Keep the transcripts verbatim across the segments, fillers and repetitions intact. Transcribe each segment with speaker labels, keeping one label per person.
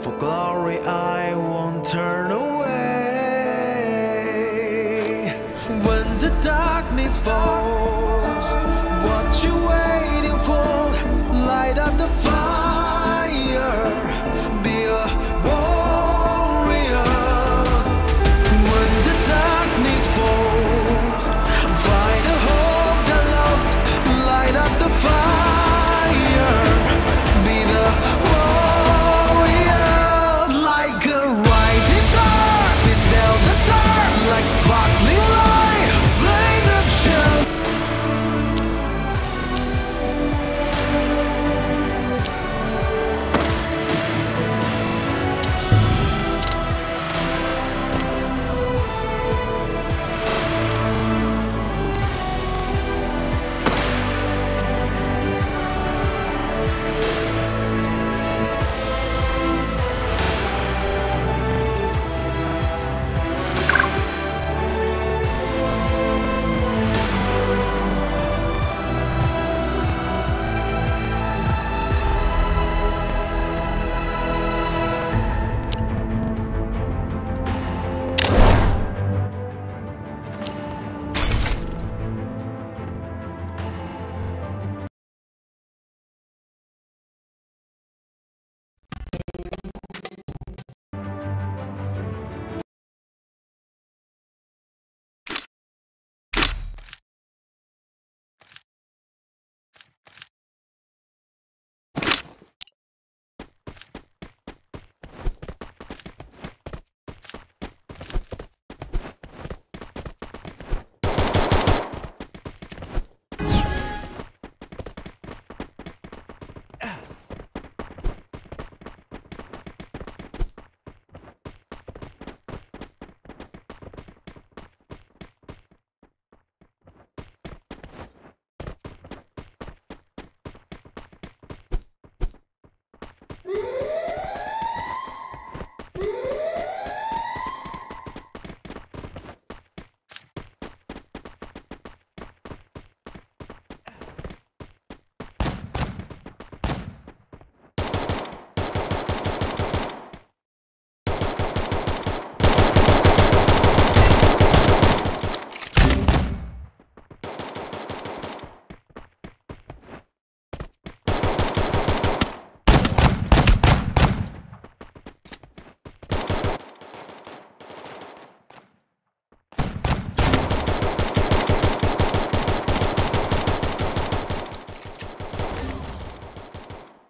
Speaker 1: For glory I won't turn away. When the darkness falls, what you waiting for? Light up the fire, be a warrior. When the darkness falls, find a hope that lost. Light up the fire, be the warrior. Like a rising star, dispel the dark. Like sparkling light, blaze of shine.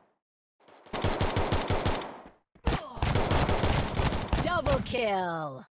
Speaker 2: Double kill!